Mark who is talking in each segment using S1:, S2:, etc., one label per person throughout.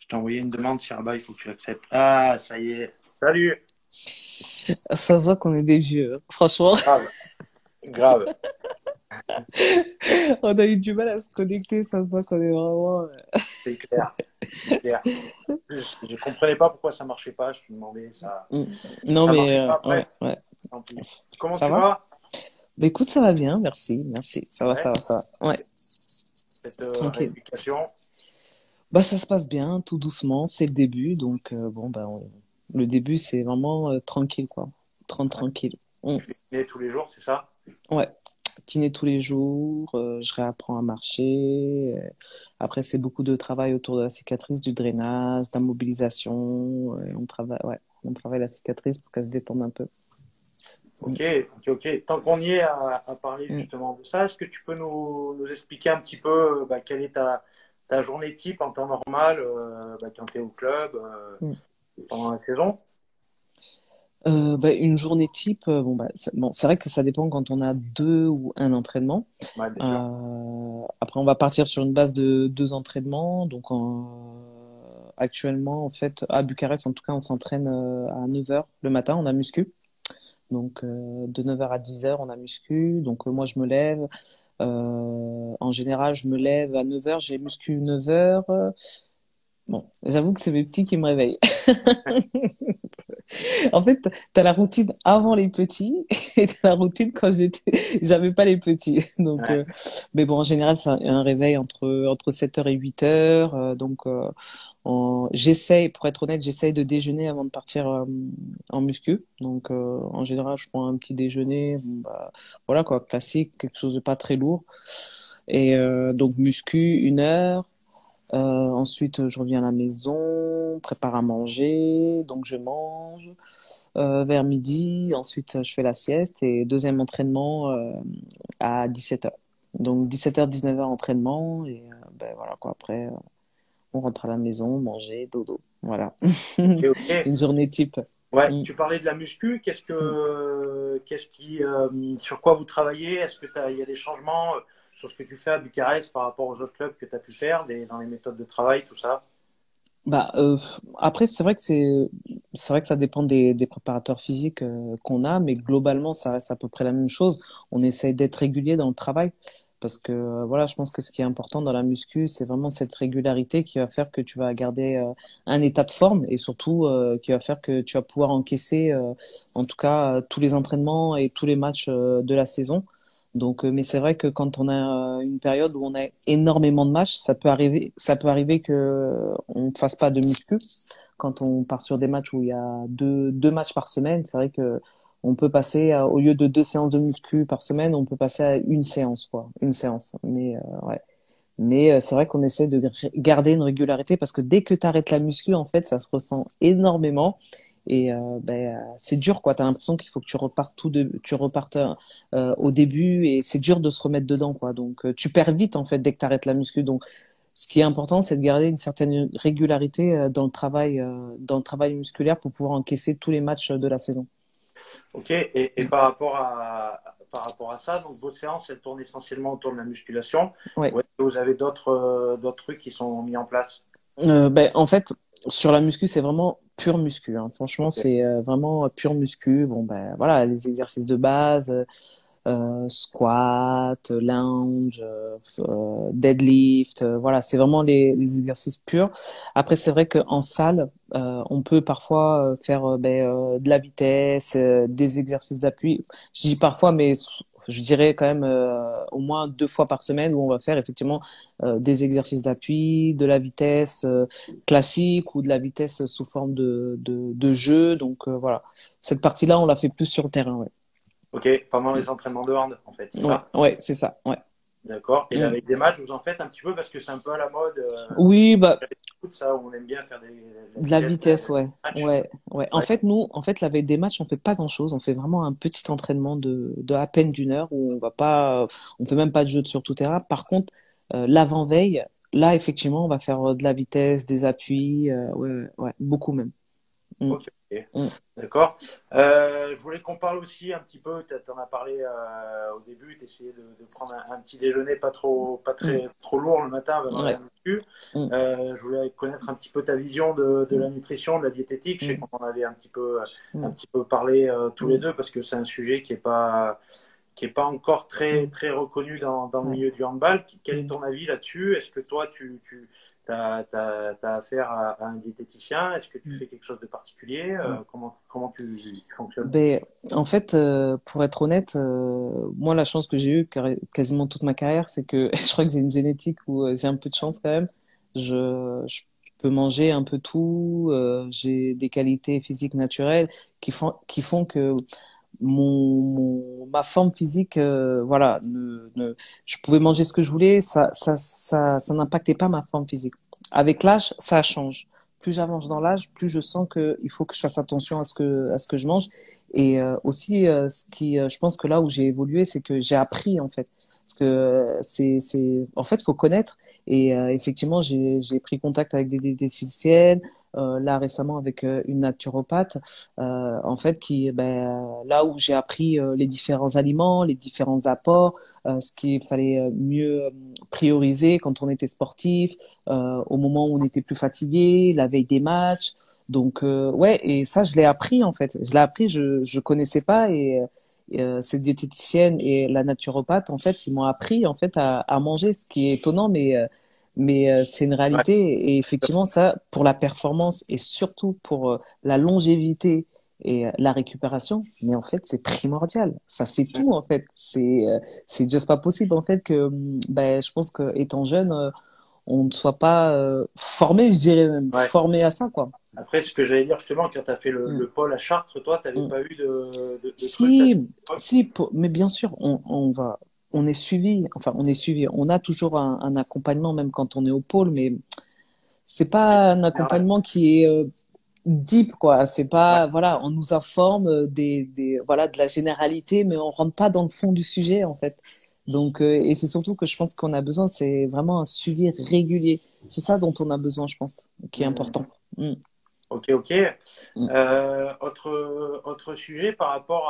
S1: Je t'ai envoyé une demande, Sirba, il faut que tu l'acceptes. Ah, ça y est. Salut.
S2: Ça se voit qu'on est des vieux, hein. Franchement,
S1: Grave, grave.
S2: on a eu du mal à se connecter. Ça se voit qu'on est vraiment.
S1: C'est clair. C'est clair. Je comprenais pas pourquoi ça marchait pas. Je me demandais,
S2: Mm. Non,
S1: ça
S2: mais
S1: marchait pas.
S2: ouais,
S1: Bref,
S2: ouais.
S1: tant pis. Comment
S2: Ça
S1: tu
S2: va?
S1: vas?
S2: Bah écoute, ça va bien. Merci, merci. Ça va,
S1: Ouais,
S2: ça va, ça va. Ouais,
S1: cette
S2: tranquille.
S1: rééducation.
S2: Bah ça se passe bien, tout doucement. C'est le début, donc bon le début c'est vraiment tranquille quoi,
S1: Ouais.
S2: tranquille. Mm.
S1: Tu fais kiné tous les jours, c'est ça?
S2: Ouais. Kiné tous les jours, je réapprends à marcher. Après, c'est beaucoup de travail autour de la cicatrice, du drainage, de la mobilisation. On travaille la cicatrice pour qu'elle se détende un peu. Mm,
S1: Ok, ok, ok. Tant qu'on y est à parler
S2: mm.
S1: justement de ça, est-ce que tu peux nous expliquer un petit peu quelle est ta journée type en temps normal quand tu es au club
S2: Mm.
S1: pendant la saison?
S2: Une journée type, bon, c'est vrai que ça dépend quand on a deux ou un entraînement.
S1: Ouais, bien sûr.
S2: Après, on va partir sur une base de deux entraînements. Actuellement, en fait, à Bucarest, en tout cas, on s'entraîne à 9 heures le matin, on a muscu. Donc, de 9 heures à 10 heures, on a muscu. Donc, moi, je me lève. En général, je me lève à 9 heures, j'ai muscu 9 heures. Bon, j'avoue que c'est mes petits qui me réveillent. En fait, t'as la routine avant les petits et t'as la routine quand j'avais pas les petits.
S1: Ouais.
S2: Mais bon, en général, c'est un réveil entre 7 heures et 8 heures. J'essaye, pour être honnête, j'essaye de déjeuner avant de partir en muscu. En général, je prends un petit déjeuner, bon, voilà quoi, classique, quelque chose de pas très lourd. Donc muscu 1 heure. Ensuite, je reviens à la maison, prépare à manger, donc je mange vers midi. Ensuite, je fais la sieste et deuxième entraînement à 17 heures. Donc 17 h 19 heures entraînement et voilà quoi. Après, on rentre à la maison, manger, dodo. Voilà.
S1: Ok, ok.
S2: Une journée type.
S1: Ouais,
S2: Mm,
S1: tu parlais de la muscu.
S2: mm.
S1: Sur quoi vous travaillez? Est-ce que il y a des changements sur ce que tu fais à Bucarest par rapport aux autres clubs que tu as pu faire, dans les méthodes de travail, tout ça?
S2: Après, c'est vrai que ça dépend des préparateurs physiques qu'on a, mais globalement, ça reste à peu près la même chose. On essaye d'être régulier dans le travail parce que voilà, je pense que ce qui est important dans la muscu, c'est vraiment cette régularité qui va faire que tu vas garder un état de forme et surtout qui va faire que tu vas pouvoir encaisser, en tout cas, tous les entraînements et tous les matchs de la saison. Mais c'est vrai que quand on a une période où on a énormément de matchs, ça peut arriver que on ne fasse pas de muscu. Quand on part sur des matchs où il y a deux matchs par semaine, c'est vrai que on peut passer au lieu de deux séances de muscu par semaine, on peut passer à une séance, quoi, une séance. Ouais. C'est vrai qu'on essaie de garder une régularité parce que dès que tu arrêtes la muscu, en fait, ça se ressent énormément. C'est dur, quoi. T'as l'impression qu'il faut que tu repartes au début et c'est dur de se remettre dedans, quoi. Tu perds vite, en fait, dès que tu arrêtes la muscu. Donc, ce qui est important, c'est de garder une certaine régularité dans le travail musculaire pour pouvoir encaisser tous les matchs de la saison.
S1: Ok, et
S2: Mm.
S1: par rapport à ça, donc vos séances, elles tournent essentiellement autour de la musculation.
S2: Ouais.
S1: Ou est-ce que vous avez d'autres trucs qui sont mis en place?
S2: En fait, sur la muscu, c'est vraiment pur muscu, hein. Franchement,
S1: Ok.
S2: c'est vraiment pur muscu. Voilà, les exercices de base, squat, lunge, deadlift. Voilà, c'est vraiment les exercices purs. Après, c'est vrai qu'en salle, on peut parfois faire de la vitesse, des exercices d'appui. Je dis parfois, je dirais quand même au moins 2 fois par semaine où on va faire effectivement des exercices d'appui, de la vitesse classique ou de la vitesse sous forme de jeu. Voilà, cette partie-là, on la fait plus sur le terrain. Ouais.
S1: Ok, pendant les entraînements de hand, en fait, c'est
S2: Ouais,
S1: ça?
S2: ouais, c'est ça. Ouais.
S1: D'accord. Et
S2: Mm.
S1: avec des matchs, vous en faites un petit peu parce que c'est un peu à la mode.
S2: Oui,
S1: Ça, où on aime bien faire la
S2: de la
S1: vitesse
S2: vitesse,
S1: des
S2: ouais.
S1: matchs.
S2: Ouais, ouais.
S1: Ouais.
S2: En fait, la veille des matchs, on fait pas grand-chose. On fait vraiment un petit entraînement de à peine d'1 heure où on fait même pas de jeu de sur tout terrain. Par contre, l'avant-veille, là, effectivement, on va faire de la vitesse, des appuis, ouais, ouais, ouais, beaucoup même. Mm,
S1: Ok, ok.
S2: mm,
S1: D'accord. Je voulais qu'on parle aussi un petit peu, tu en as parlé au début, tu essayais de prendre un petit déjeuner pas
S2: mm.
S1: très trop lourd le matin avant la
S2: Ouais.
S1: muscu.
S2: Mm,
S1: Je voulais connaître un petit peu ta vision de la
S2: mm,
S1: nutrition, de la diététique. Je sais
S2: mm,
S1: qu'on en avait un
S2: mm,
S1: petit peu parlé tous les
S2: mm.
S1: deux parce que c'est un sujet qui est pas encore très,
S2: Mm.
S1: très reconnu dans le
S2: Ouais.
S1: milieu du handball. Quel est
S2: Mm.
S1: ton avis là-dessus? Est-ce que toi, tu as affaire à un diététicien? Est-ce que tu
S2: Mm.
S1: fais quelque chose de particulier?
S2: Mm.
S1: Comment tu fonctionnes?
S2: Ben, en fait, pour être honnête, moi, la chance que j'ai eue quasiment toute ma carrière, c'est que je crois que j'ai une génétique où j'ai un peu de chance quand même. Je peux manger un peu tout. J'ai des qualités physiques naturelles qui font que ma forme physique, voilà, je pouvais manger ce que je voulais, ça n'impactait pas ma forme physique. Avec l'âge, ça change. Plus j'avance dans l'âge, plus je sens que il faut que je fasse attention à ce que je mange. Et aussi, je pense que là où j'ai évolué, c'est que j'ai appris en fait, parce que en fait, faut connaître. Et effectivement, j'ai pris contact avec des diététiciennes, là récemment avec une naturopathe en fait, là où j'ai appris les différents aliments, les différents apports, ce qu'il fallait mieux prioriser quand on était sportif, au moment où on était plus fatigué, la veille des matchs. Donc ouais, et ça je l'ai appris en fait. Je l'ai appris, je connaissais pas et cette diététicienne et la naturopathe en fait, ils m'ont appris en fait à manger, ce qui est étonnant, mais c'est une
S1: Ouais.
S2: réalité. Et effectivement, ça, pour la performance et surtout pour la longévité et la récupération, mais en fait, c'est primordial. Ça fait tout, en fait. C'est juste pas possible, en fait, ben, je pense que étant jeune, on ne soit pas formé, je dirais même,
S1: Ouais.
S2: formé à ça, quoi.
S1: Après, ce que j'allais dire justement, quand tu as fait
S2: Mm,
S1: le pôle à Chartres, toi, tu n'avais
S2: mm.
S1: pas eu de trucs à cette
S2: Si,
S1: époque?
S2: mais bien sûr, on est suivi, enfin, on est suivi. On a toujours un accompagnement, même quand on est au pôle, mais c'est
S1: Ouais,
S2: pas un
S1: général.
S2: accompagnement qui est deep, quoi. C'est
S1: Ouais.
S2: pas, voilà, on nous informe voilà, de la généralité, mais on rentre pas dans le fond du sujet, en fait. Donc, et c'est surtout que je pense qu'on a besoin, c'est vraiment un suivi régulier. C'est ça dont on a besoin, je pense, qui est
S1: Mm.
S2: important. Mm,
S1: Ok, ok.
S2: mm,
S1: Autre sujet par rapport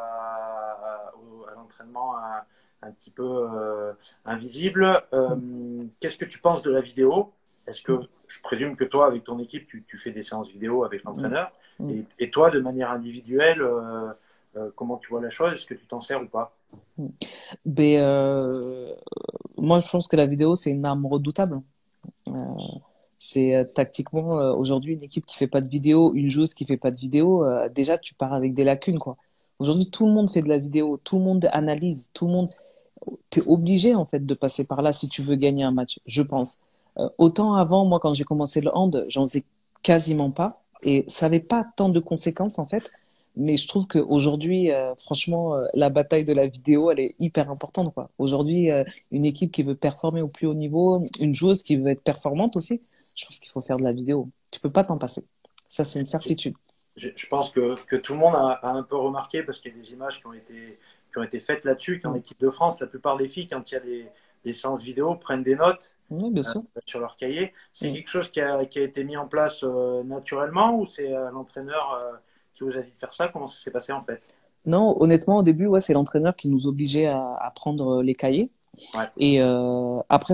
S1: à l'entraînement un petit peu invisible. Qu'est-ce que tu penses de la vidéo? Est-ce que je présume que toi, avec ton équipe, tu fais des séances vidéo avec
S2: mm,
S1: l'entraîneur
S2: mm,
S1: et toi, de manière individuelle, comment tu vois la chose? Est-ce que tu t'en sers ou pas?
S2: mm. Ben, moi, je pense que la vidéo, c'est une arme redoutable. Euh, c'est tactiquement aujourd'hui une équipe qui fait pas de vidéo, une joueuse qui fait pas de vidéo. Déjà, tu pars avec des lacunes, quoi. Aujourd'hui, tout le monde fait de la vidéo, tout le monde analyse, tout le monde. T'es obligé en fait de passer par là si tu veux gagner un match, je pense. Autant avant, moi, quand j'ai commencé le hand, j'en faisais quasiment pas et ça n'avait pas tant de conséquences en fait. Mais je trouve qu'aujourd'hui, franchement, la bataille de la vidéo, elle est hyper importante, quoi. Aujourd'hui, une équipe qui veut performer au plus haut niveau, une joueuse qui veut être performante aussi, je pense qu'il faut faire de la vidéo. Tu peux pas t'en passer. Ça, c'est une certitude.
S1: Je pense que tout le monde a un peu remarqué parce qu'il y a des images qui ont été faites là-dessus, qu'en
S2: Mm.
S1: équipe de France, la plupart des filles, quand il y a des séances vidéo, prennent des notes
S2: Oui, bien
S1: euh,
S2: sûr.
S1: sur leur cahier. C'est
S2: Mm.
S1: quelque chose qui a été mis en place naturellement ou c'est l'entraîneur qui vous a dit de faire ça? Comment ça s'est passé en fait?
S2: Non, honnêtement, au début, ouais, c'est l'entraîneur qui nous obligeait à prendre les cahiers.
S1: Ouais,
S2: Et après,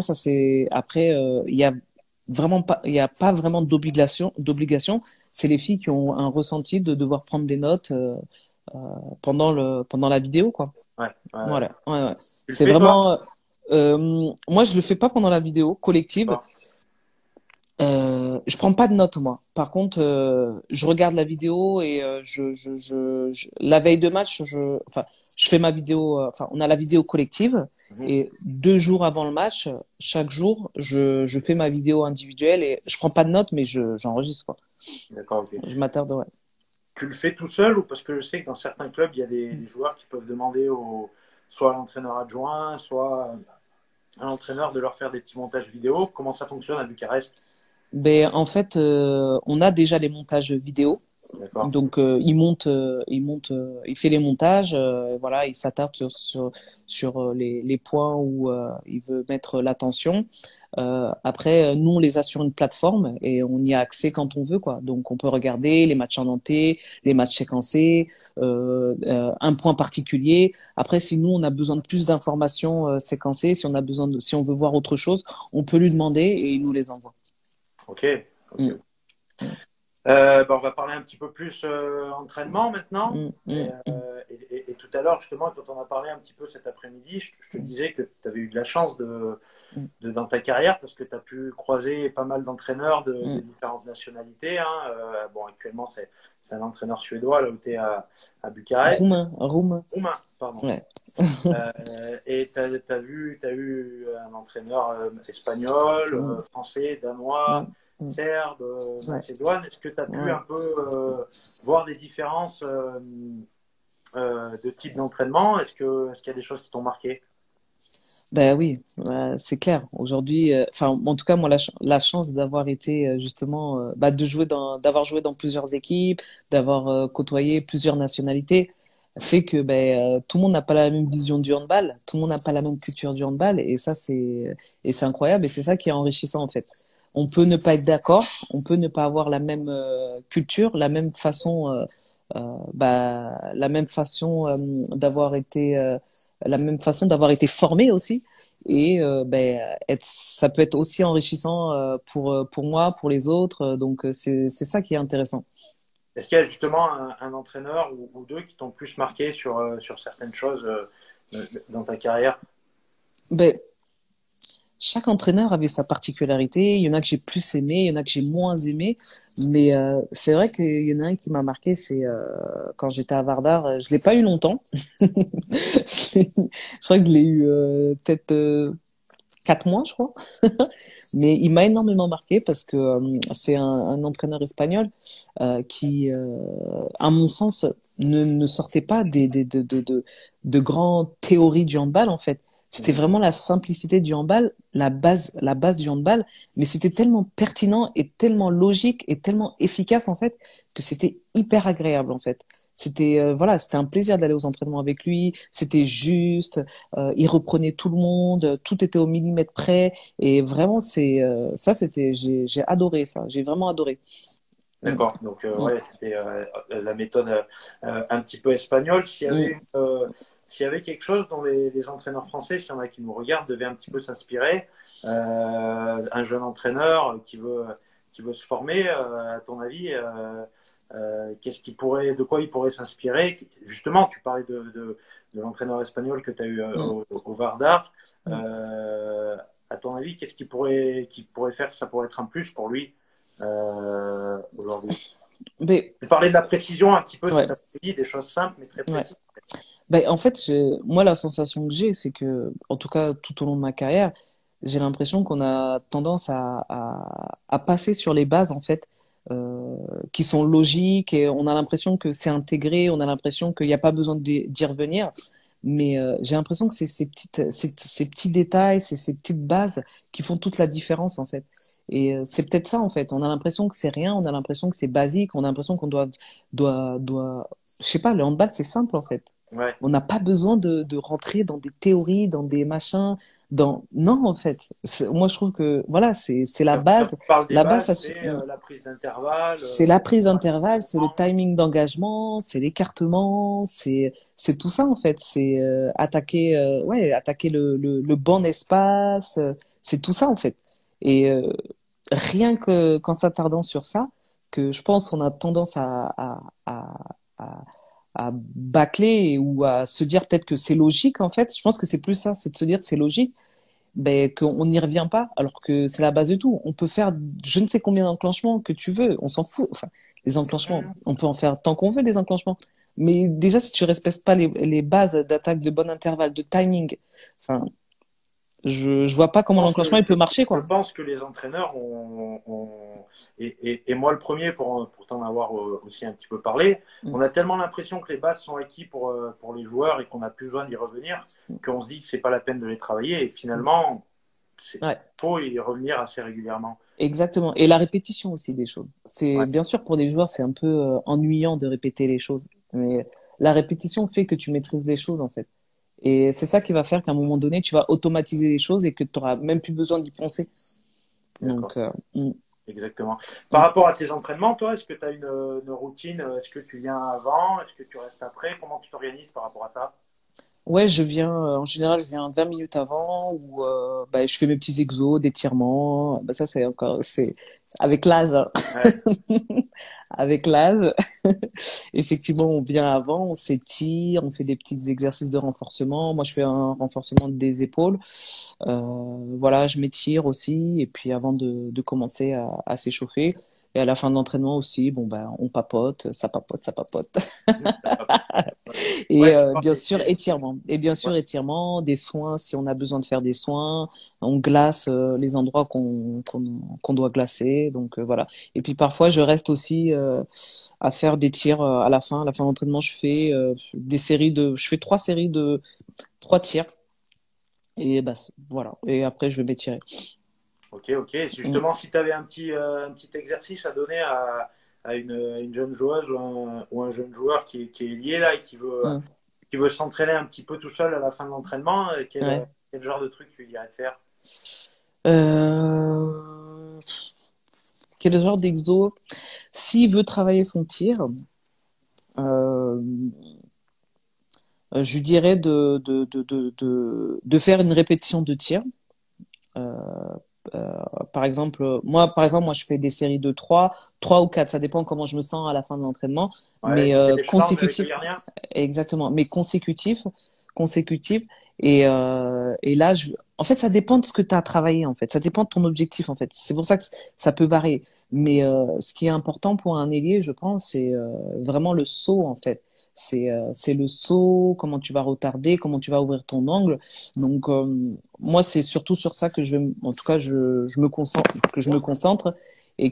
S2: il y a pas vraiment d'obligation. C'est les filles qui ont un ressenti de devoir prendre des notes pendant la vidéo, quoi.
S1: ouais, ouais.
S2: Voilà. Ouais, ouais.
S1: Tu le
S2: C'est
S1: fais toi?
S2: vraiment. Moi, je le fais pas pendant la vidéo collective.
S1: D'accord.
S2: Je prends pas de notes moi. Par contre, je regarde la vidéo et la veille de match, enfin, je fais ma vidéo. Enfin, on a la vidéo collective
S1: Mhm.
S2: et 2 jours avant le match, chaque jour, je fais ma vidéo individuelle et je prends pas de notes, mais j'enregistre quoi.
S1: D'accord, ok.
S2: Je m'attarde, ouais.
S1: Tu le fais tout seul ou parce que je sais que dans certains clubs, il y a des joueurs qui peuvent demander soit à l'entraîneur adjoint, soit à l'entraîneur de leur faire des petits montages vidéo. Comment ça fonctionne à Bucarest?
S2: Ben en fait, on a déjà les montages vidéo.
S1: D'accord.
S2: Donc il fait les montages, voilà, il s'attarde sur les points où il veut mettre l'attention. Après, nous, on les a sur une plateforme et on y a accès quand on veut, quoi. Donc, on peut regarder les matchs en entier, les matchs séquencés, un point particulier. Après, si nous, on a besoin de plus d'informations séquencées, si on a besoin si on veut voir autre chose, on peut lui demander et il nous les envoie.
S1: Ok, ok.
S2: Mm,
S1: On va parler un petit peu plus entraînement maintenant.
S2: mm, mm, mm,
S1: Et tout à l'heure, justement, quand on a parlé un petit peu cet après-midi, je te disais que tu avais eu de la chance
S2: mm,
S1: dans ta carrière parce que tu as pu croiser pas mal d'entraîneurs de
S2: mm.
S1: différentes nationalités. Hein. Actuellement, c'est un entraîneur suédois là où tu es à Bucarest.
S2: Roumain.
S1: Roumain, pardon.
S2: Ouais.
S1: Et tu as eu un entraîneur espagnol,
S2: Mm,
S1: français, danois,
S2: mm, mm.
S1: serbe,
S2: Ouais.
S1: macédoine. Est-ce que tu as pu
S2: Ouais.
S1: un peu voir des différences de type d'entraînement? Est-ce qu'il y a des choses qui t'ont marqué?
S2: Ben oui, c'est clair. Aujourd'hui, enfin, en tout cas, moi, la chance d'avoir été justement, d'avoir joué dans plusieurs équipes, d'avoir côtoyé plusieurs nationalités, fait que tout le monde n'a pas la même vision du handball, tout le monde n'a pas la même culture du handball, et c'est incroyable, et c'est ça qui est enrichissant en fait. On peut ne pas être d'accord, on peut ne pas avoir la même culture, la même façon la même façon d'avoir été formé aussi. Et ça peut être aussi enrichissant pour moi, pour les autres. Donc c'est ça qui est intéressant.
S1: Est-ce qu'il y a justement un entraîneur ou deux qui t'ont plus marqué sur certaines choses dans ta carrière?
S2: Ben, chaque entraîneur avait sa particularité. Il y en a que j'ai plus aimé, il y en a que j'ai moins aimé. Mais c'est vrai qu'il y en a un qui m'a marqué, c'est quand j'étais à Vardar. Je l'ai pas eu longtemps. Je crois que je l'ai eu peut-être 4 mois, je crois. Mais il m'a énormément marqué parce que c'est un entraîneur espagnol qui, à mon sens, ne sortait pas de grandes théories du handball, en fait. C'était
S1: Mhm.
S2: vraiment la simplicité du handball, la base du handball, mais c'était tellement pertinent et tellement logique et tellement efficace, en fait, que c'était hyper agréable, en fait. C'était un plaisir d'aller aux entraînements avec lui, c'était juste, il reprenait tout le monde, tout était au millimètre près, et vraiment, j'ai adoré ça, j'ai vraiment adoré. Mm,
S1: D'accord. Donc,
S2: mm,
S1: ouais, c'était la méthode un petit peu espagnole.
S2: mm,
S1: S'il y avait quelque chose dont les entraîneurs français, s'il y en a qui nous regardent, devaient un petit peu s'inspirer, un jeune entraîneur qui veut se former, à ton avis, de quoi il pourrait s'inspirer? Justement, tu parlais de l'entraîneur espagnol que tu as eu
S2: mm,
S1: au Vardar.
S2: mm.
S1: À ton avis, qu'est-ce qu'il pourrait faire que ça pourrait être un plus pour lui aujourd'hui?
S2: Mais,
S1: Tu parlais de la précision un petit peu
S2: ouais,
S1: cet après-midi, des choses simples mais très
S2: ouais.
S1: précises.
S2: En fait, moi, la sensation que j'ai, c'est que, en tout cas, tout au long de ma carrière, j'ai l'impression qu'on a tendance à passer sur les bases, en fait, qui sont logiques, et on a l'impression que c'est intégré, on a l'impression qu'il n'y a pas besoin d'y revenir. Mais j'ai l'impression que c'est ces petits détails, c'est ces petites bases qui font toute la différence, en fait. Et c'est peut-être ça, en fait. On a l'impression que c'est rien, on a l'impression que c'est basique, on a l'impression qu'on je sais pas, le handball, c'est simple, en fait.
S1: Ouais.
S2: On n'a pas besoin de rentrer dans des théories, dans des machins, Non, en fait. Moi, je trouve que, voilà, c'est la
S1: Quand
S2: base.
S1: on parle des
S2: La base,
S1: bases, c'est la prise d'intervalle,
S2: c'est la prise
S1: ouais,
S2: d'intervalle, c'est le timing d'engagement, c'est l'écartement, c'est tout ça, en fait. C'est attaquer le bon espace, c'est tout ça, en fait. Et rien que qu'en s'attardant sur ça, que je pense qu'on a tendance à, à bâcler ou à se dire peut-être que c'est logique, en fait. Je pense que c'est plus ça, c'est de se dire que c'est logique, qu'on n'y revient pas, alors que c'est la base de tout. On peut faire je ne sais combien d'enclenchements que tu veux, on s'en fout. Enfin, les enclenchements, on peut en faire tant qu'on veut des enclenchements. Mais déjà, si tu respectes pas les bases d'attaque, de bon intervalle, de timing, enfin, je vois pas comment
S1: pense que
S2: l'enclenchement il peut marcher,
S1: je
S2: quoi.
S1: pense que les entraîneurs et moi le premier pour t'en avoir aussi un petit peu parlé,
S2: Mm,
S1: on a tellement l'impression que les bases sont acquis pour les joueurs et qu'on n'a plus besoin d'y revenir
S2: mm,
S1: qu'on se dit que c'est pas la peine de les travailler et
S2: mm.
S1: finalement c'est
S2: Ouais.
S1: faut y revenir assez régulièrement.
S2: Exactement. Et la répétition aussi des choses. C'est
S1: Ouais.
S2: bien sûr pour des joueurs, c'est un peu ennuyant de répéter les choses, mais la répétition fait que tu maîtrises les choses en fait. Et c'est ça qui va faire qu'à un moment donné, tu vas automatiser les choses et que tu n'auras même plus besoin d'y penser.
S1: D'accord.
S2: Donc,
S1: Exactement. Par
S2: mm.
S1: rapport à tes entraînements, toi, est-ce que tu as une routine? Est-ce que tu viens avant? Est-ce que tu restes après? Comment tu t'organises par rapport à ça?
S2: Ouais, je viens, en général, je viens 20 minutes avant où bah, je fais mes petits exos, d'étirements. Bah, ça, c'est encore, c'est avec l'âge, hein.
S1: Ouais.
S2: Avec l'âge. Effectivement, on vient avant, on s'étire, on fait des petits exercices de renforcement. Moi, je fais un renforcement des épaules. Voilà, je m'étire aussi. Et puis, avant de commencer à s'échauffer. Et à la fin de l'entraînement aussi, bon, ben, on papote, ça papote, ça papote. Et
S1: Ouais, tu parles
S2: bien sûr,
S1: des-
S2: étirement. Et bien
S1: ouais.
S2: sûr, étirement, des soins si on a besoin de faire des soins. On glace les endroits qu'on doit glacer. Donc voilà. Et puis parfois, je reste aussi à faire des tirs à la fin. À la fin de l'entraînement, je fais 3 séries de 3 tirs. Et bah, voilà. Et après, je vais m'étirer.
S1: Ok, ok. Et
S2: Mm,
S1: justement, si tu avais un petit exercice à donner à une jeune joueuse ou un jeune joueur qui est lié là et
S2: mm,
S1: qui veut s'entraîner un petit peu tout seul à la fin de l'entraînement,
S2: ouais.
S1: quel genre de truc tu lui dirais de faire?
S2: Euh, Quel genre d'exo? S'il veut travailler son tir, euh, je lui dirais de faire une répétition de tir. Euh, par exemple, moi, je fais des séries de 3 ou 4, ça dépend comment je me sens à la fin de l'entraînement,
S1: Ouais,
S2: mais
S1: tu fais des schlangs avec le
S2: consécutifs,
S1: gardien?
S2: exactement, mais consécutifs. Et là, en fait, ça dépend de ce que tu as travaillé, en fait. Ça dépend de ton objectif, en fait. C'est pour ça que ça peut varier. Mais ce qui est important pour un ailier, je pense, c'est vraiment le saut, en fait. C'est le saut, comment tu vas retarder, comment tu vas ouvrir ton angle. Donc, moi, c'est surtout sur ça que en tout cas, je me concentre, et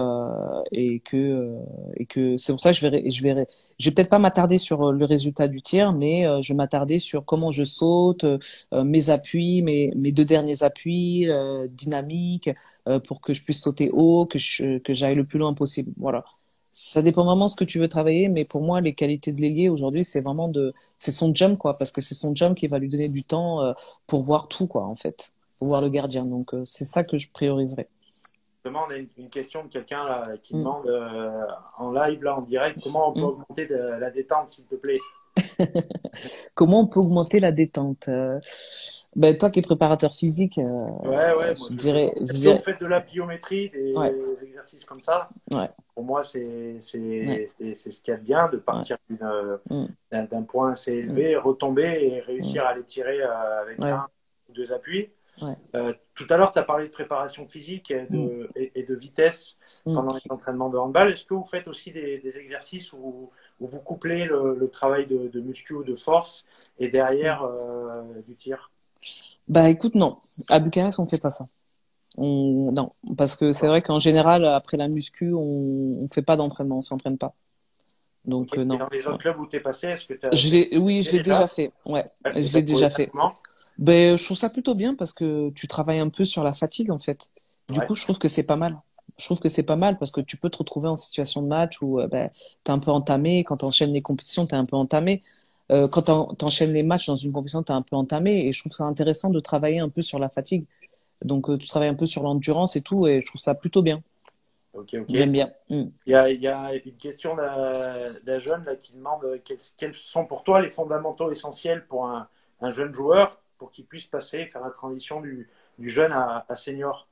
S2: que c'est pour ça que je vais peut-être pas m'attarder sur le résultat du tir, mais je vais m'attarder sur comment je saute, mes appuis, mes 2 derniers appuis, dynamiques, pour que je puisse sauter haut, que j'aille le plus loin possible. Voilà. Ça dépend vraiment de ce que tu veux travailler, mais pour moi, les qualités de l'ailier aujourd'hui, c'est son jump, quoi, parce que c'est son jump qui va lui donner du temps, pour voir tout, quoi, en fait, pour voir le gardien. Donc, c'est ça que je prioriserai.
S1: Justement, on a une question de quelqu'un là qui
S2: Mm,
S1: demande en live, là, en direct, comment on peut
S2: mm.
S1: augmenter la détente, s'il te plaît?
S2: Comment on peut augmenter la détente? Ben, toi qui es préparateur physique,
S1: Ouais, ouais, moi
S2: je
S1: je fais ça.
S2: dirais, je
S1: Est-ce que vous
S2: dirais,
S1: faites de la pliométrie,
S2: ouais,
S1: des exercices comme ça?
S2: ouais,
S1: Pour moi,
S2: ouais,
S1: c'est ce qu'il y a de bien, de
S2: ouais,
S1: partir
S2: mm,
S1: d'un point assez
S2: mm,
S1: élevé, retomber et réussir
S2: mm,
S1: à les tirer avec
S2: ouais,
S1: un ou deux appuis.
S2: ouais,
S1: Tout à l'heure, tu as parlé de préparation physique
S2: mm,
S1: et de vitesse
S2: mm.
S1: pendant les entraînements de handball. Est-ce que vous faites aussi des exercices où vous couplez le travail de muscu ou de force et
S2: Mm.
S1: derrière du tir?
S2: Bah écoute, non, à Bucarest, on fait pas ça. Non, parce que c'est vrai qu'en général, après la muscu, on fait pas d'entraînement, on s'entraîne pas.
S1: Ok.
S2: Donc
S1: Et
S2: non.
S1: dans les
S2: Ouais.
S1: autres clubs où tu es passé, est-ce que tu as
S2: Oui, je
S1: essayé
S2: l'ai déjà
S1: déjà?
S2: fait. Ouais,
S1: Ouais, et
S2: je
S1: tu as
S2: l'ai
S1: trouvé
S2: déjà
S1: ça
S2: fait.
S1: comment?
S2: Ben, je trouve ça plutôt bien parce que tu travailles un peu sur la fatigue en fait. Du
S1: Ouais.
S2: coup, je trouve que c'est pas mal. Je trouve que c'est pas mal parce que tu peux te retrouver en situation de match où ben, t'es un peu entamé. Quand t'enchaînes les compétitions, t'es un peu entamé. Quand t'enchaînes les matchs dans une compétition, t'es un peu entamé. Et je trouve ça intéressant de travailler un peu sur la fatigue. Donc, tu travailles un peu sur l'endurance et tout. Et je trouve ça plutôt bien.
S1: Ok, ok.
S2: J'aime bien. Mm.
S1: Il y a une question d'un jeune là, qui demande quels sont pour toi les fondamentaux essentiels pour un jeune joueur pour qu'il puisse passer, faire la transition du jeune à senior.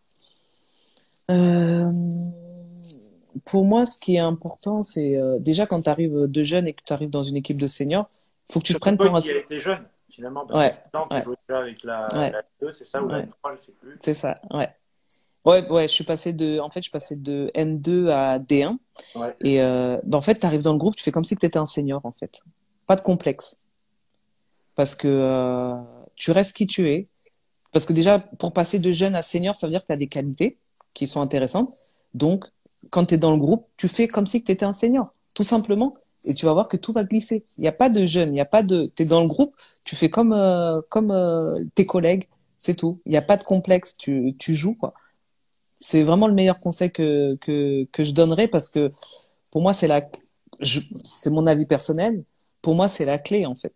S2: Euh, pour moi, ce qui est important, c'est déjà quand tu arrives de jeune et que tu arrives dans une équipe de seniors, faut que tu te
S1: Surtout
S2: prennes
S1: toi
S2: pour un.
S1: qui a été jeune, finalement, parce que
S2: Ouais,
S1: c'est temps, tu
S2: ouais,
S1: jouais déjà avec
S2: ouais,
S1: la N2, c'est ça, ou la
S2: ouais,
S1: N3, je sais plus.
S2: c'est ça, ouais. Ouais, ouais, en fait, je suis passé de N2 à D1.
S1: Ouais,
S2: Et bah, en fait, tu arrives dans le groupe, tu fais comme si tu étais un senior, en fait. Pas de complexe. Parce que tu restes qui tu es. Parce que déjà, pour passer de jeune à senior, ça veut dire que tu as des qualités qui sont intéressantes. Donc, quand tu es dans le groupe, tu fais comme si tu étais un senior, tout simplement. Et tu vas voir que tout va glisser. Il n'y a pas de jeune, il n'y a pas de. Tu es dans le groupe, tu fais comme tes collègues, c'est tout. Il n'y a pas de complexe, tu joues, quoi. C'est vraiment le meilleur conseil que je donnerais parce que pour moi, c'est mon avis personnel. Pour moi, c'est la clé, en fait.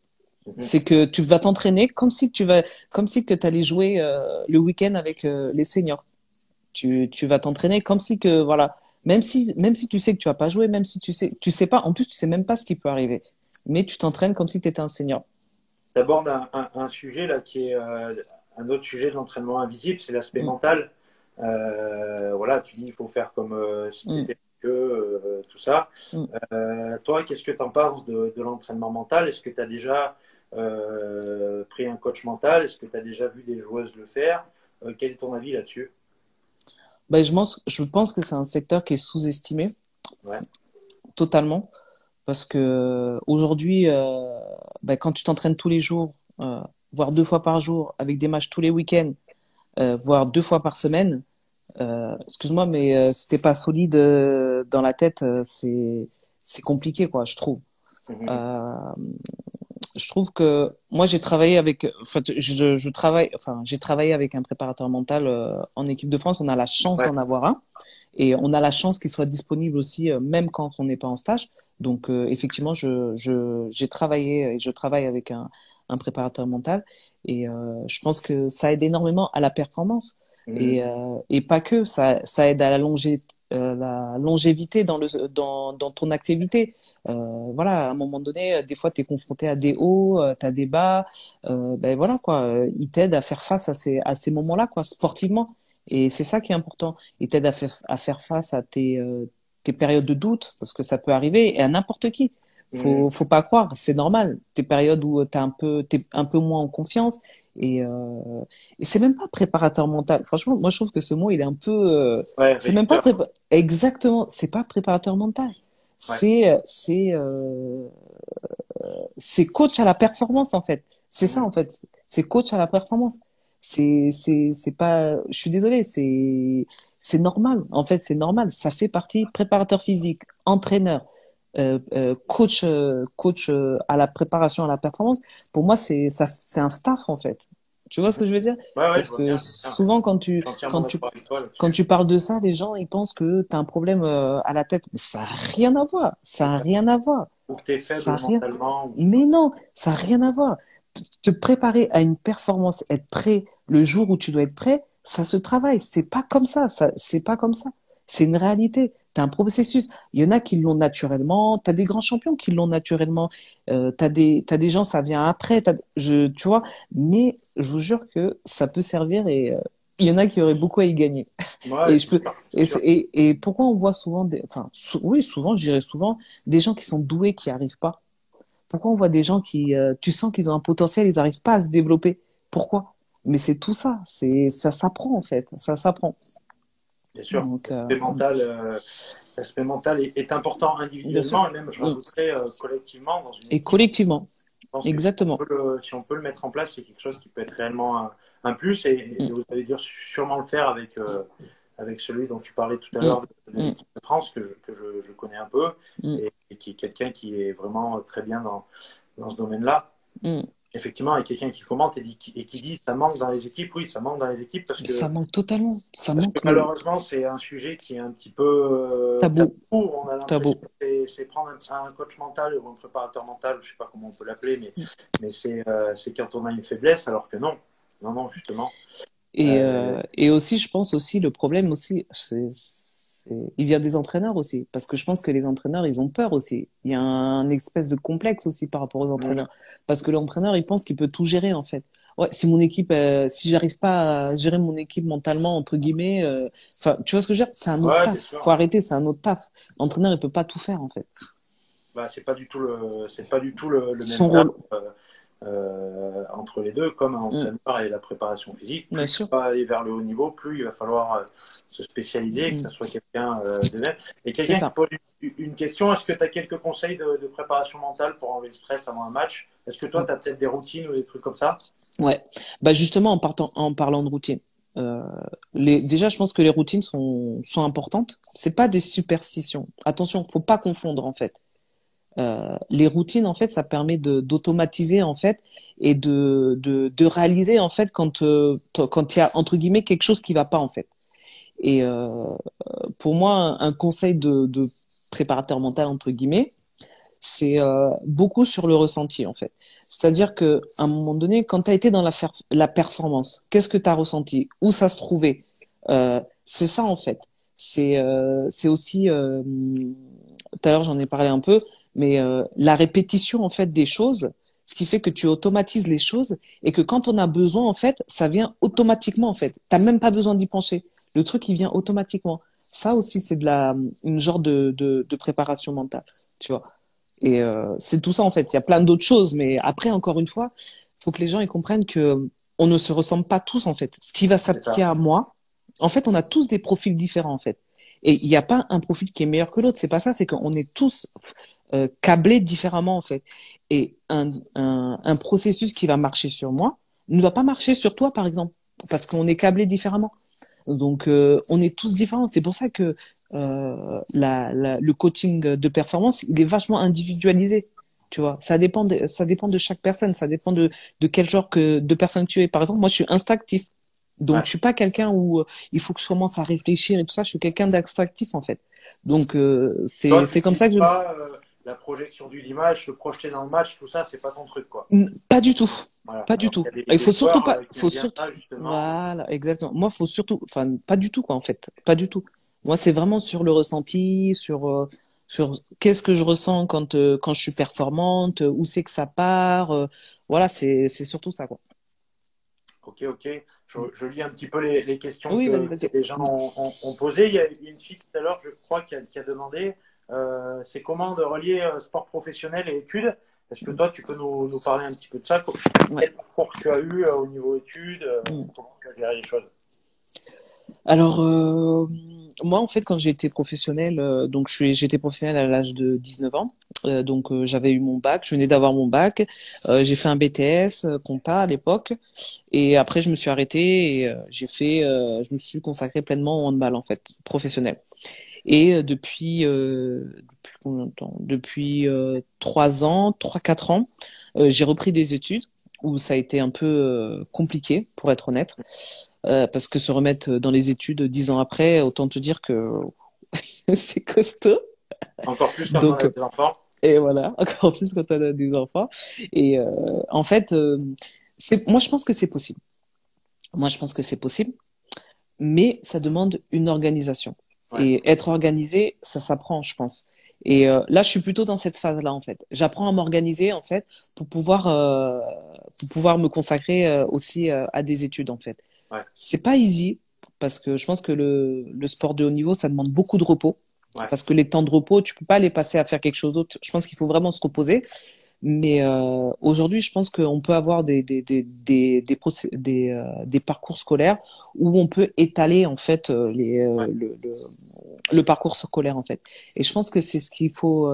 S1: Mhm.
S2: C'est que tu vas t'entraîner comme si que tu allais jouer le week-end avec les seniors. Tu vas t'entraîner comme si que, voilà, même si tu sais que tu vas pas jouer, même si tu sais pas, en plus, tu sais même pas ce qui peut arriver. Mais tu t'entraînes comme si tu étais un senior.
S1: Tu abordes un sujet là qui est un autre sujet de l'entraînement invisible, c'est l'aspect
S2: Mm,
S1: mental. Voilà, tu dis il faut faire comme si tu
S2: mm,
S1: étais que tout ça.
S2: mm.
S1: Toi, qu'est-ce que tu en penses de l'entraînement mental? Est-ce que tu as déjà pris un coach mental? Est-ce que tu as déjà vu des joueuses le faire? Quel est ton avis là-dessus?
S2: Ben, je pense que c'est un secteur qui est sous-estimé
S1: Ouais.
S2: totalement parce que aujourd'hui, ben, quand tu t'entraînes tous les jours, voire 2 fois par jour, avec des matchs tous les week-ends, voire 2 fois par semaine, excuse-moi, mais si t'es pas solide dans la tête, c'est compliqué, quoi, je trouve.
S1: Mhm.
S2: Euh, je trouve que moi j'ai travaillé avec, enfin, je travaille, enfin, j'ai travaillé avec un préparateur mental en équipe de France. On a la chance
S1: Ouais.
S2: d'en avoir un et on a la chance qu'il soit disponible aussi même quand on n'est pas en stage. Donc effectivement, j'ai travaillé et je travaille avec un préparateur mental et je pense que ça aide énormément à la performance
S1: Mhm.
S2: et pas que ça aide à la longévité dans ton activité. Voilà, à un moment donné, des fois, tu es confronté à des hauts, tu as des bas. Ben voilà, quoi. Il t'aide à faire face à ces moments-là, quoi, sportivement. Et c'est ça qui est important. Il t'aide à faire face à tes périodes de doute, parce que ça peut arriver, et à n'importe qui.
S1: Mhm.
S2: Faut pas croire, c'est normal. Tes périodes où t'es un peu moins en confiance. Et, euh, et c'est même pas préparateur mental. Franchement, moi, je trouve que ce mot, il est un peu,
S1: Ouais,
S2: c'est même pas
S1: réducteur.
S2: exactement, c'est pas préparateur mental.
S1: Ouais.
S2: C'est coach à la performance en fait. C'est ça
S1: Mhm.
S2: en fait. C'est coach à la performance. C'est pas. Je suis désolé. C'est normal. En fait, c'est normal. Ça fait partie. Préparateur physique, entraîneur, coach à la préparation à la performance. Pour moi, c'est un staff en fait. Tu vois ce
S1: Mhm.
S2: que je veux dire?
S1: Ouais, ouais, je
S2: Parce
S1: vois
S2: que
S1: bien. Je
S2: souvent
S1: suis entièrement d'accord avec toi
S2: quand
S1: là-dessus.
S2: tu parles de ça, les gens ils pensent que tu as un problème à la tête. Mais ça a rien à voir. Ça
S1: C'est
S2: a
S1: ça.
S2: rien à voir.
S1: Ou que tu es
S2: Ça
S1: faible
S2: a rien.
S1: mentalement.
S2: Mais non, ça n'a rien à voir. Te préparer à une performance, être prêt le jour où tu dois être prêt, ça se travaille. C'est pas comme ça, c'est pas comme ça. C'est une réalité. Tu as un processus. Il y en a qui l'ont naturellement. Tu as des grands champions qui l'ont naturellement. T'as des gens, ça vient après. Tu vois. Mais je vous jure que ça peut servir et il y en a qui auraient beaucoup à y gagner.
S1: Ouais,
S2: Et
S1: c'est
S2: je peux.
S1: sûr. C'est sûr.
S2: Et pourquoi on voit souvent enfin, oui, souvent, je dirais souvent, des gens qui sont doués qui arrivent pas. Pourquoi on voit des gens qui, tu sens qu'ils ont un potentiel, ils n'arrivent pas à se développer? Pourquoi? Mais c'est tout ça, ça s'apprend en fait, ça s'apprend.
S1: Bien sûr.
S2: Donc,
S1: L'aspect mental est important
S2: bien sûr.
S1: individuellement et même, je
S2: Mm.
S1: rajouterais, collectivement dans une
S2: Et
S1: équipe.
S2: collectivement,
S1: Je pense que
S2: exactement.
S1: si on peut le mettre en place, c'est quelque chose qui peut être réellement un plus et
S2: Mm,
S1: vous allez dire sûrement le faire avec celui dont tu parlais tout à
S2: mm,
S1: l'heure de
S2: mm,
S1: l'équipe de France, je connais un peu
S2: mm,
S1: et qui est quelqu'un qui est vraiment très bien dans ce domaine-là.
S2: mm.
S1: Effectivement, il y a quelqu'un qui commente et qui dit ça manque dans les équipes. Oui, ça manque dans les équipes
S2: Ça manque totalement, ça
S1: parce que
S2: manque, mais
S1: malheureusement, c'est un sujet qui est un petit peu tabou.
S2: tabou,
S1: On a
S2: tabou.
S1: l'impression que c'est prendre un coach mental ou un préparateur mental, je ne sais pas comment on peut l'appeler, mais c'est quand on a une faiblesse, alors que non. Non, non, justement. Euh,
S2: Et aussi, je pense aussi, le problème aussi, il vient des entraîneurs aussi. Parce que je pense que les entraîneurs, ils ont peur aussi. Il y a un espèce de complexe aussi par rapport aux
S1: mm,
S2: entraîneurs. Parce que l'entraîneur, il pense qu'il peut tout gérer, en fait. Ouais, si mon équipe, si j'arrive pas à gérer mon équipe mentalement, entre guillemets, enfin, tu vois ce que je veux dire? C'est un autre
S1: ouais, bien
S2: taf. Faut
S1: sûr.
S2: arrêter, c'est un autre taf. L'entraîneur, il peut pas tout faire, en fait.
S1: Bah, c'est pas du tout le même
S2: Son
S1: taf.
S2: rôle,
S1: Entre les deux, comme un
S2: mm,
S1: entraîneur et la préparation physique.
S2: bien
S1: Plus tu
S2: sûr.
S1: vas aller vers le haut niveau, plus il va falloir se spécialiser, que ce
S2: Mm,
S1: soit quelqu'un de net. Et
S2: c'est
S1: quelqu'un qui
S2: ça.
S1: pose une question, est-ce que tu as quelques conseils de préparation mentale pour enlever le stress avant un match? Est-ce que toi,
S2: Mm.
S1: tu as peut-être des routines ou des trucs comme ça?
S2: Ouais, bah justement en parlant de routine, euh, déjà je pense que les routines sont importantes. C'est pas des superstitions. Attention, faut pas confondre en fait. Les routines en fait, ça permet de d'automatiser en fait et de réaliser en fait quand il y a entre guillemets quelque chose qui va pas en fait. Et pour moi, un conseil de préparateur mental entre guillemets, c'est beaucoup sur le ressenti, en fait. C'est-à-dire que à un moment donné, quand tu as été dans la performance, qu'est-ce que tu as ressenti? Où ça se trouvait? C'est ça, en fait. C'est aussi, tout à l'heure, j'en ai parlé un peu, mais la répétition, en fait, des choses, ce qui fait que tu automatises les choses et que quand on a besoin, en fait, ça vient automatiquement, en fait. T'as même pas besoin d'y pencher. Le truc, il vient automatiquement. Ça aussi, c'est une genre de préparation mentale, tu vois. Et c'est tout ça, en fait. Il y a plein d'autres choses, mais après, encore une fois, faut que les gens ils comprennent que on ne se ressemble pas tous, en fait. Ce qui va
S1: C'est
S2: s'appliquer
S1: ça.
S2: à moi, en fait, on a tous des profils différents, en fait. Et il n'y a pas un profil qui est meilleur que l'autre. C'est pas ça, c'est qu'on est tous câblés différemment, en fait. Et un processus qui va marcher sur moi ne va pas marcher sur toi, par exemple, parce qu'on est câblés différemment. Donc, on est tous différents. C'est pour ça que le coaching de performance, il est vachement individualisé. Tu vois, ça dépend de chaque personne, ça dépend de quel genre de personne tu es. Par exemple, moi, je suis instinctif. Donc,
S1: Ouais.
S2: je suis pas quelqu'un où il faut que je commence à réfléchir et tout ça. Je suis quelqu'un d'instinctif, en fait. Donc,
S1: Toi, tu
S2: c'est comme ça que
S1: cibles pas la projection d'une image, se projeter dans le match, tout ça, c'est pas ton truc, quoi.
S2: Pas du tout.
S1: Voilà.
S2: Pas du
S1: Alors
S2: tout.
S1: qu'il y a
S2: Il
S1: des
S2: faut surtout
S1: joueurs
S2: pas,
S1: qui
S2: faut
S1: aiment bien
S2: surtout,
S1: ça, justement.
S2: voilà, exactement. Moi, faut surtout, enfin, pas du tout, quoi, en fait. Pas du tout. Moi, c'est vraiment sur le ressenti, sur qu'est-ce que je ressens quand je suis performante, où c'est que ça part, voilà, c'est surtout ça, quoi.
S1: Ok, ok. Je lis un petit peu les questions
S2: Oui, vas-y,
S1: que
S2: vas-y.
S1: les gens ont posées. Il y a une fille tout à l'heure, je crois, qui a demandé c'est comment de relier sport professionnel et études. Est-ce que toi, tu peux nous parler un petit peu de ça?
S2: Ouais.
S1: Quel parcours tu as eu au niveau études? Comment tu as géré les choses?
S2: Alors, moi, en fait, quand j'ai été professionnelle, donc j'étais professionnelle à l'âge de 19 ans. Donc, j'avais eu mon bac, je venais d'avoir mon bac. J'ai fait un BTS compta à l'époque. Et après, je me suis arrêtée et je me suis consacrée pleinement au handball, en fait, professionnel. Et depuis combien de temps? Depuis 3 ans, 3, 4 ans, j'ai repris des études où ça a été un peu compliqué, pour être honnête. Parce que se remettre dans les études 10 ans après, autant te dire que c'est costaud.
S1: Encore plus quand on
S2: Donc,
S1: a des enfants.
S2: et voilà, encore plus quand on a des enfants. Et en fait, moi, je pense que c'est possible. Moi, je pense que c'est possible, mais ça demande une organisation.
S1: Ouais.
S2: Et être organisé, ça s'apprend, je pense. Et là, je suis plutôt dans cette phase-là, en fait. J'apprends à m'organiser, en fait, pour pouvoir me consacrer aussi à des études, en fait.
S1: Ouais.
S2: C'est pas easy, parce que je pense que le sport de haut niveau, ça demande beaucoup de repos.
S1: Ouais.
S2: Parce que les temps de repos, tu peux pas les passer à faire quelque chose d'autre. Je pense qu'il faut vraiment se reposer. Mais aujourd'hui, je pense qu'on peut avoir des parcours scolaires où on peut étaler en fait
S1: Ouais.
S2: le parcours scolaire en fait. Et je pense que c'est ce qu'il faut,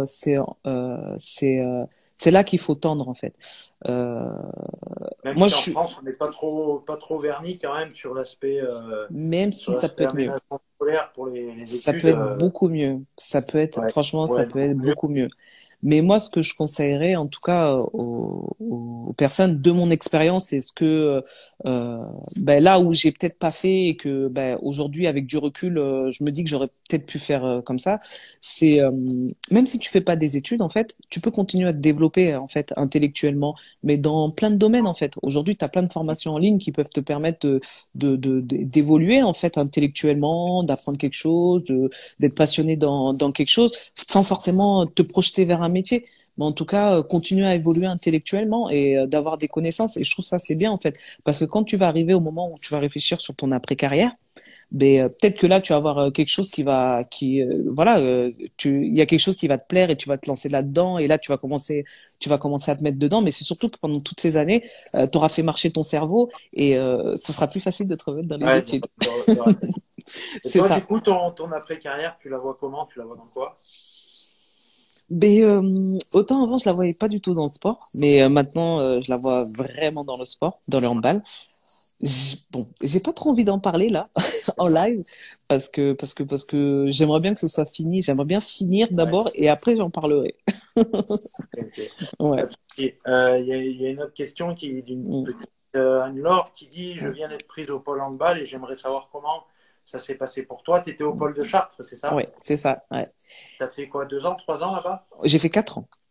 S2: c'est là qu'il faut tendre en fait. Euh,
S1: Même
S2: moi,
S1: si
S2: je
S1: en
S2: suis,
S1: France, on n'est pas trop verni quand même
S2: même
S1: sur
S2: si ça peut
S1: l'aspect
S2: être mieux,
S1: aménagement scolaire pour les
S2: ça peut
S1: études.
S2: être beaucoup mieux. Ça peut être,
S1: Ouais,
S2: franchement, ça
S1: ouais,
S2: peut être
S1: beaucoup mieux.
S2: beaucoup mieux. Mais moi, ce que je conseillerais, en tout cas, aux personnes de mon expérience, c'est ce que ben, là où j'ai peut-être pas fait et que ben, aujourd'hui, avec du recul, je me dis que j'aurais peut-être pu faire comme ça, c'est même si tu fais pas des études, en fait, tu peux continuer à te développer en fait intellectuellement, mais dans plein de domaines en fait. Aujourd'hui, tu as plein de formations en ligne qui peuvent te permettre d'évoluer en fait intellectuellement, d'apprendre quelque chose, d'être passionné dans quelque chose, sans forcément te projeter vers un métier. Mais en tout cas, continuer à évoluer intellectuellement et d'avoir des connaissances. Et je trouve ça, c'est bien, en fait. Parce que quand tu vas arriver au moment où tu vas réfléchir sur ton après-carrière, ben, peut-être que là, tu vas avoir quelque chose voilà, il y a quelque chose qui va te plaire et tu vas te lancer là-dedans. Et là, tu vas commencer à te mettre dedans. Mais c'est surtout que pendant toutes ces années, tu auras fait marcher ton cerveau et ça sera plus facile de te remettre dans les
S1: Ouais,
S2: études.
S1: de réfléchir. Et
S2: C'est
S1: toi, du
S2: ça.
S1: coup, ton après-carrière, tu la vois comment? Tu la vois dans quoi?
S2: Mais autant avant, je la voyais pas du tout dans le sport, mais maintenant, je la vois vraiment dans le sport, dans le handball. Bon, j'ai pas trop envie d'en parler là, en live, parce que j'aimerais bien que ce soit fini. J'aimerais bien finir
S1: Ouais,
S2: d'abord et après j'en parlerai.
S1: ok, ok. Pas
S2: Ouais.
S1: de souci. Il y a une autre question qui est d'une
S2: Mm.
S1: petite Anne-Laure qui dit je viens d'être prise au pôle handball et j'aimerais savoir comment ça s'est passé pour toi. Tu étais au pôle de Chartres, c'est ça?
S2: Ouais, c'est ça. Ouais.
S1: Tu as fait quoi, 2 ans, 3 ans là-bas?
S2: J'ai fait 4 ans.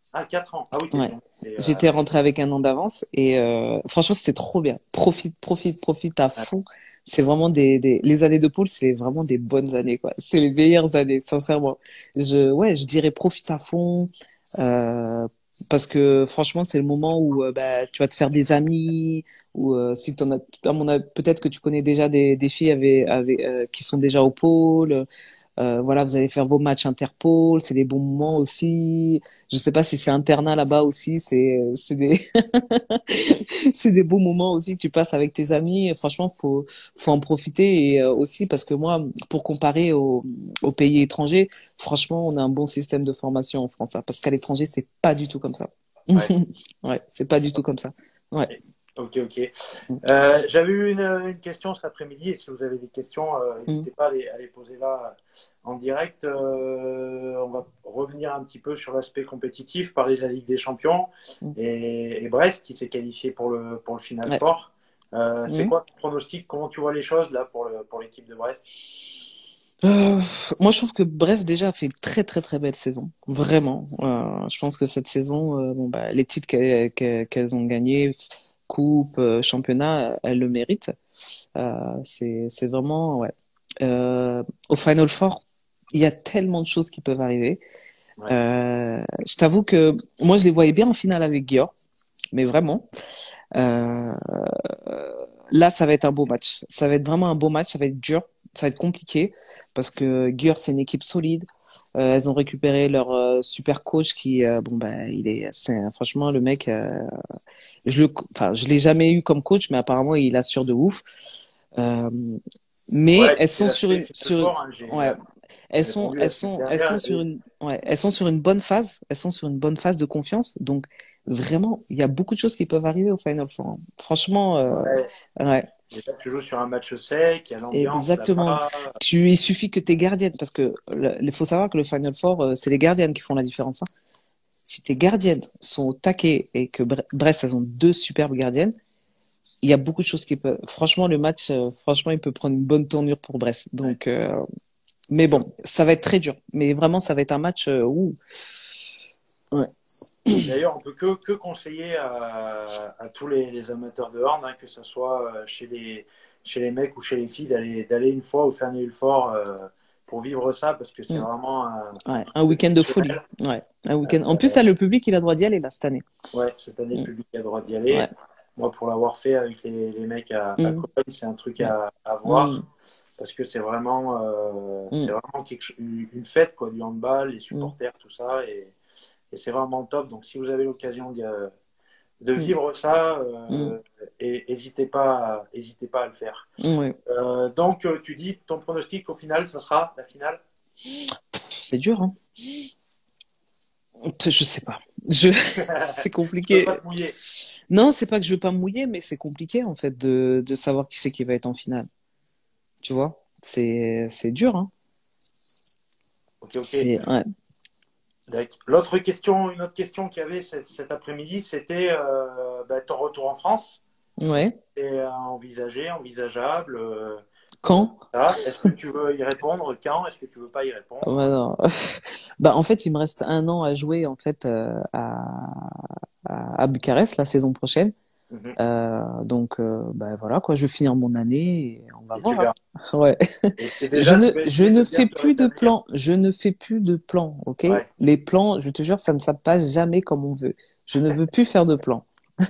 S1: Ah, 4 ans. Ah oui,
S2: Ouais.
S1: donc,
S2: J'étais rentrée avec un an d'avance et franchement, c'était trop bien. Profite, profite, profite à fond. C'est vraiment les années de poule, c'est vraiment des bonnes années, quoi. C'est les meilleures années, sincèrement. Ouais, je dirais profite à fond, euh, parce que franchement, c'est le moment où bah, tu vas te faire des amis, ou si t'en as, à mon avis, peut-être que tu connais déjà des filles qui sont déjà au pôle. Voilà, vous allez faire vos matchs interpôles, c'est des bons moments aussi. Je sais pas si c'est internat là-bas aussi, c'est des c'est des beaux moments aussi que tu passes avec tes amis. Et franchement, faut en profiter et aussi parce que moi, pour comparer aux pays étrangers, franchement, on a un bon système de formation en France, hein, parce qu'à l'étranger, c'est pas du tout comme ça.
S1: ouais.
S2: Ouais, c'est pas du tout comme ça. Ouais.
S1: Ok, ok. J'avais eu une question cet après-midi, et si vous avez des questions,
S2: Mm.
S1: n'hésitez pas à les poser là en direct. On va revenir un petit peu sur l'aspect compétitif, parler de la Ligue des Champions
S2: Mm.
S1: et Brest qui s'est qualifié pour le Final
S2: Ouais.
S1: Four. C'est
S2: Mm.
S1: quoi ton pronostic? Comment tu vois les choses là pour l'équipe de Brest?
S2: Euh, Moi, je trouve que Brest déjà a fait une très très très belle saison, vraiment. Je pense que cette saison, bon bah les titres qu'elles ont gagnés, coupe, championnat, elles le méritent. C'est vraiment ouais. Au Final Four, il y a tellement de choses qui peuvent arriver.
S1: Ouais,
S2: Je t'avoue que moi, je les voyais bien en finale avec Guillaume, mais vraiment. Euh, Là, ça va être un beau match. Ça va être vraiment un beau match. Ça va être dur. Ça va être compliqué parce que Győr, c'est une équipe solide. Elles ont récupéré leur super coach qui, bon, bah, franchement, le mec, enfin, je l'ai jamais eu comme coach, mais apparemment, il assure de ouf. Euh, mais
S1: ouais,
S2: elles
S1: c'est
S2: sont
S1: l'aspect Final Four, hein.
S2: ouais,
S1: J'ai répondu la semaine dernière.
S2: elles sont sur une bonne phase. Elles sont sur une bonne phase de confiance. Donc, vraiment, il y a beaucoup de choses qui peuvent arriver au Final Four, hein. Franchement,
S1: Ouais,
S2: ouais.
S1: déjà, tu joues sur un match sec, il y a l'ambiance
S2: Exactement.
S1: là-bas.
S2: Il suffit que tu es gardienne, parce que il faut savoir que le Final Four, c'est les gardiennes qui font la différence, hein. Si tes gardiennes sont au taquet et que Brest, elles ont deux superbes gardiennes, il y a beaucoup de choses qui peuvent. Franchement, le match, franchement, il peut prendre une bonne tournure pour Brest.
S1: Ouais.
S2: Donc, mais bon, ça va être très dur. Mais vraiment, ça va être un match où. Ouais.
S1: D'ailleurs, on peut que conseiller à tous les amateurs de hand, hein, que ce soit chez les mecs ou chez les filles, d'aller une fois au Ferney Fort pour vivre ça, parce que c'est
S2: Mm.
S1: vraiment un
S2: Ouais.
S1: truc
S2: Un week-end de folie.
S1: exceptionnel.
S2: Ouais. Un week-end. En plus, là, le public, il a le droit d'y aller, là, cette année.
S1: Ouais, cette année, le
S2: Mm.
S1: public a le droit d'y
S2: Ouais.
S1: aller. Moi, pour l'avoir fait avec les mecs à
S2: Mm.
S1: Cologne, c'est un truc
S2: Ouais.
S1: à
S2: Mm.
S1: voir, parce que c'est
S2: Mm.
S1: vraiment une fête, quoi, du handball, les
S2: Mm.
S1: supporters, tout ça, et c'est vraiment top. Donc, si vous avez l'occasion de
S2: Mm.
S1: vivre ça,
S2: Mm.
S1: et n'hésitez pas à le faire.
S2: Ouais.
S1: Donc, tu dis ton pronostic au final, ça sera la finale?
S2: C'est dur, hein. Je sais pas. Je... C'est
S1: Tu peux pas
S2: compliqué.
S1: te mouiller.
S2: Non, c'est pas que je veux pas me mouiller, mais c'est compliqué en fait de savoir qui c'est qui va être en finale. Tu vois? C'est dur, hein.
S1: Ok, ok.
S2: C'est ouais.
S1: Une autre question qu'il y avait cet après-midi, c'était ton retour en France. Est-ce que
S2: Ouais.
S1: c'est envisagé, envisageable,
S2: Quand?
S1: ça? Est-ce que tu veux y répondre? Quand? Est-ce que tu veux pas y
S2: Ouais,
S1: répondre?
S2: non. Bah en fait, il me reste un an à jouer en fait à Bucarest la saison prochaine.
S1: Mhm.
S2: Donc bah voilà quoi, je vais finir mon année et on va
S1: Et tu
S2: voir, hein.
S1: verras.
S2: Ouais.
S1: Et déjà, tu vas
S2: Je
S1: essayer
S2: ne
S1: de
S2: fais
S1: bien te
S2: plus de
S1: rétablir.
S2: plans. Je ne fais plus de plans, ok?
S1: Ouais.
S2: Les plans, je te jure, ça ne se passe jamais comme on veut. Je ne veux plus faire de plans.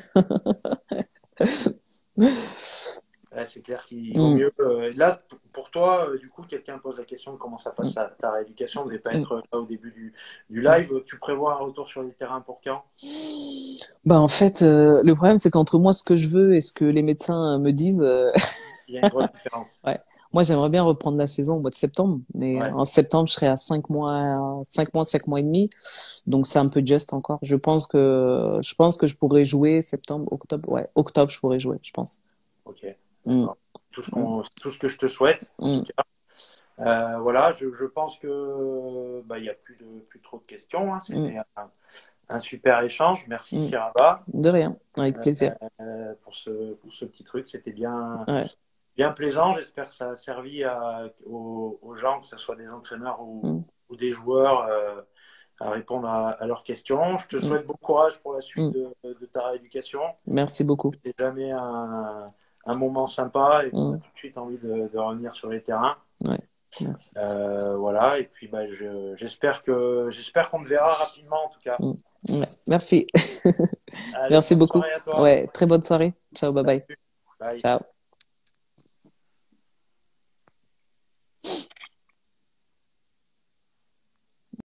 S1: Ouais, c'est clair qu'il vaut
S2: Mm,
S1: mieux. Là, pour toi, du coup, quelqu'un pose la question de comment ça passe
S2: mm,
S1: ta rééducation. Vous ne devez pas
S2: mm,
S1: être là au début du
S2: mm.
S1: live. Tu prévois un retour sur les terrains pour quand?
S2: Bah en fait, le problème c'est qu'entre moi ce que je veux et ce que les médecins me disent,
S1: Il y a une grosse différence.
S2: ouais. Moi j'aimerais bien reprendre la saison au mois de septembre, mais
S1: Ouais,
S2: en septembre je serai à 5 mois et demi, donc c'est un peu juste encore. Je pense que je pourrais jouer septembre, octobre, ouais, octobre je pourrais jouer, je pense.
S1: ok,
S2: Mm,
S1: d'accord.
S2: mm,
S1: Tout ce que je te souhaite, en tout
S2: mm,
S1: cas. Voilà, je pense que il y a plus trop de questions, hein.
S2: mm,
S1: C'était un super échange. Merci,
S2: mm.
S1: Siraba,
S2: De rien, avec
S1: euh,
S2: plaisir.
S1: pour ce petit truc. C'était
S2: Ouais.
S1: bien plaisant. J'espère que ça a servi aux gens, que ce soit des entraîneurs ou,
S2: Mm,
S1: ou des joueurs, à répondre à leurs questions. Je te
S2: Mm,
S1: souhaite bon courage pour la suite
S2: mm.
S1: de ta rééducation.
S2: Merci beaucoup.
S1: C'est jamais un moment sympa et qu'on a
S2: Mm.
S1: tout de suite envie de revenir sur les terrains.
S2: Ouais, merci.
S1: Voilà, et puis bah, j'espère qu'on te verra rapidement en tout cas.
S2: Mm. Ouais, merci.
S1: Allez,
S2: Merci
S1: bonne
S2: beaucoup.
S1: soirée à toi.
S2: Ouais, très bonne soirée. Ciao, bye bye.
S1: Bye.
S2: Ciao.